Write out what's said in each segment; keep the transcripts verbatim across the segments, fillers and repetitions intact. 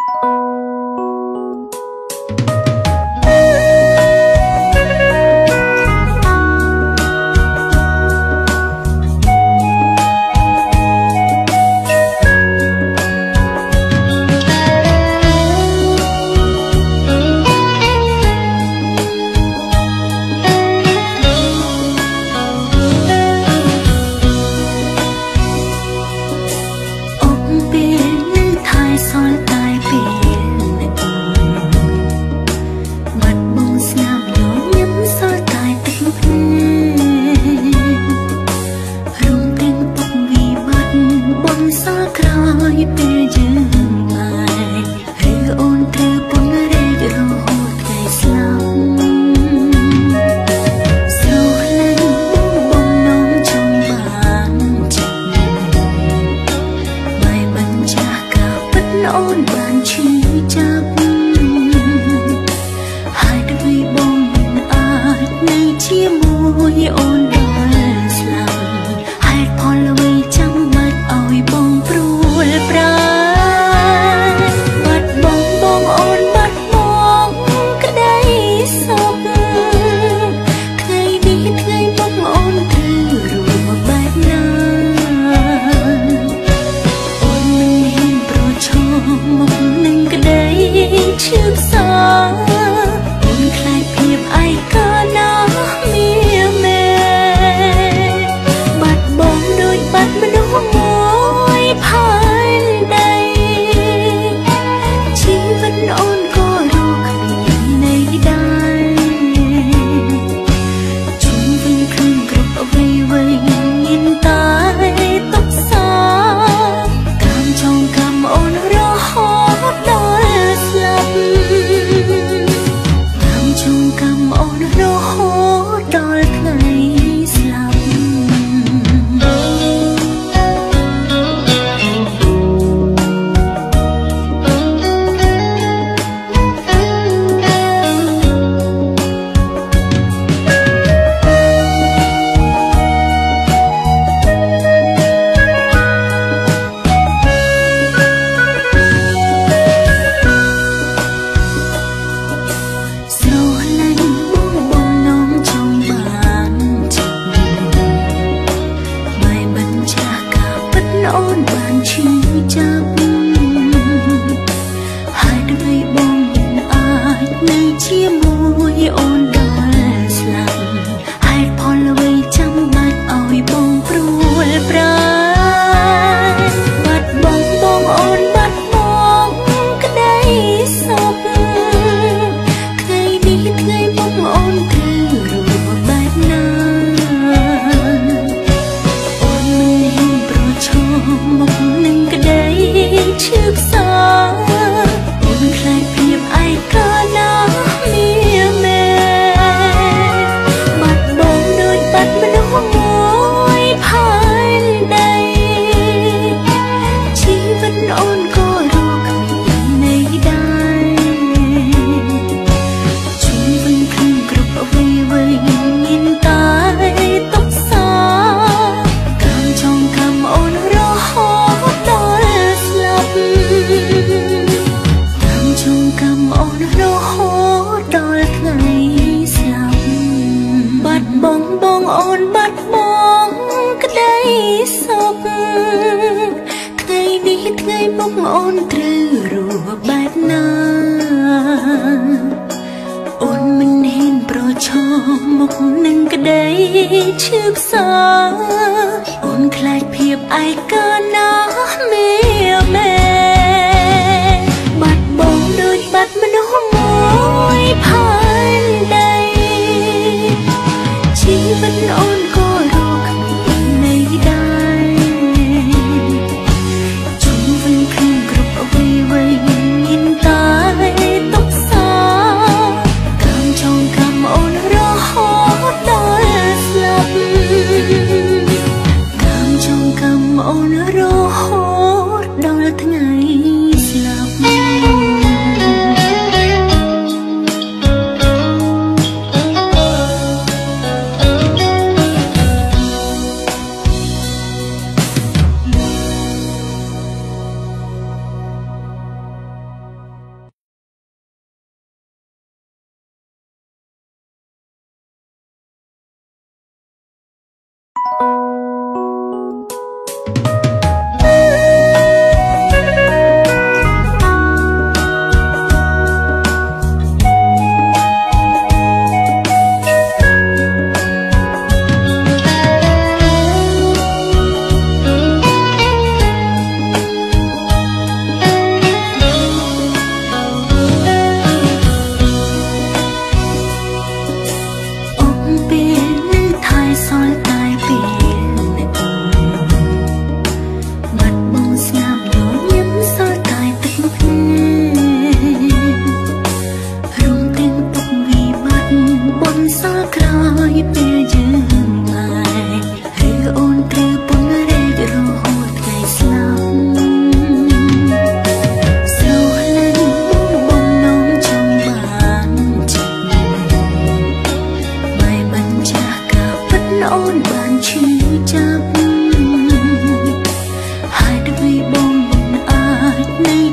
អូនរហូ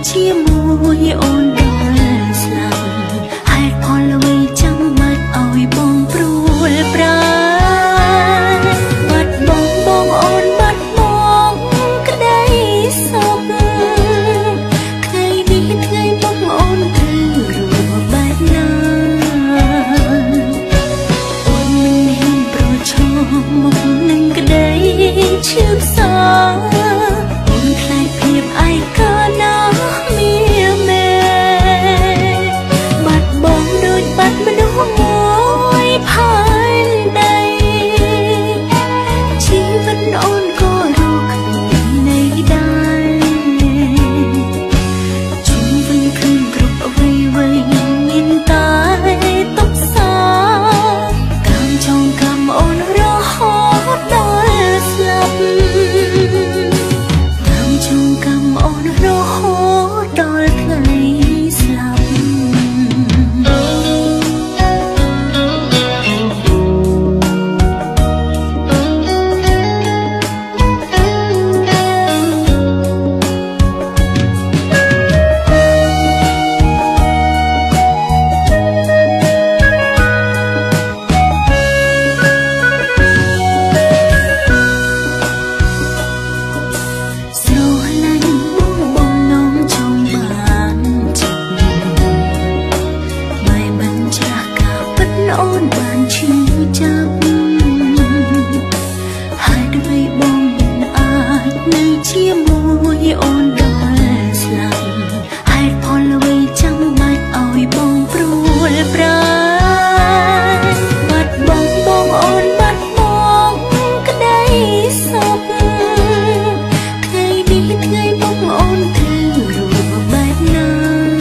ជាមួយអូនដល់ស្លាប់ហេតុផលអ្វីចាំបាច់ឲ្យបងព្រួលប្រាបាត់បង់បងអូនបាត់បង់ក្តីសុខថ្ងៃនេះថ្ងៃបងអូនត្រូវរស់បែបណាអូនមិនហ៊ានប្រឈមមុខនឹងក្តីឈឺសោអូនខ្លាចភាពឯកោណាមនុស្សមួយផែនដីជីវិតអូនក៏រកគ្មានន័យដែរជុំវិញខ្លួនគ្រប់អ្វីអ្វីមានតែទុកសោកម្មចងកម្មអូនរហូតដល់ស្លាប់កម្មចងកម្មអូនរហូតដល់ថ្ងៃស្លាប់អូនបានឈឺចាប់ហើយដើម្បីបងមិនអាចនៅជាមួយអូនដល់ស្លាប់ហេតុផលអ្វីចាំបាច់ឲ្យបងព្រួលប្រាបាត់បង់បងអូនបាត់បង់ក្តីសុខថ្ងៃនេះថ្ងៃបងអូនត្រូវរស់បែបណា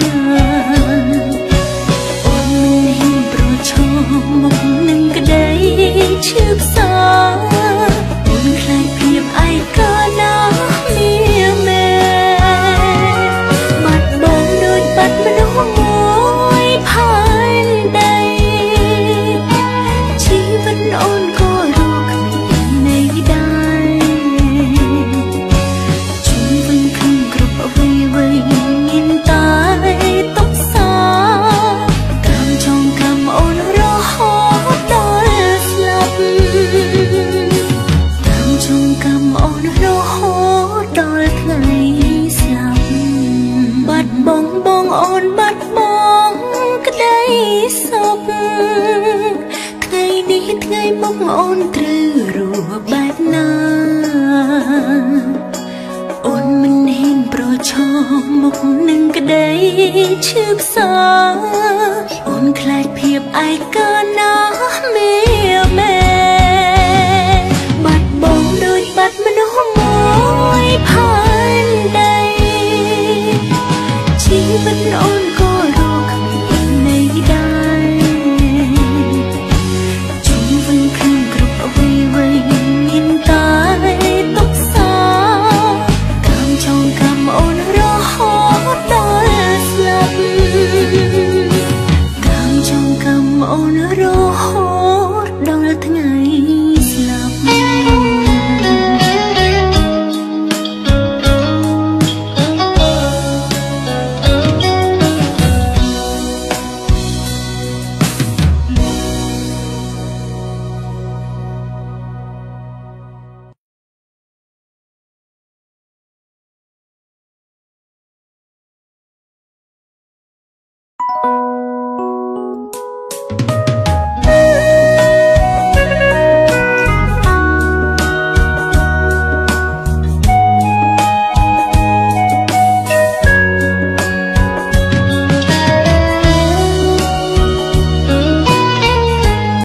អូនមិនហ៊ានប្រឈមមុខនឹងក្តីឈឺសោអូនខ្លាចភាពឯកោណាមានមែបាត់បង់ដូចបាត់មនុស្សមួយផែនដីជីវិតអូនក៏រកគ្មានន័យដែរជុំវិញខ្លួនគ្រប់អ្វីអ្វីមានតែទុកសោកម្មចងកម្មអូនរហូតដល់ស្លាប់កម្មចងកម្មអូនរហូតដល់ថ្ងៃស្លាប់បាត់បង់បងអូនបាត់បង់ក្តីសុខថ្ងៃនេះថ្ងៃមុខអូនត្រូវរស់បែបណាអូនមិនហ៊ានប្រឈមមុខនឹងក្តីឈឺសោអូនខ្លាចភាពឯកោណាមានមែបាត់បង់ដូចបាត់មនុស្ស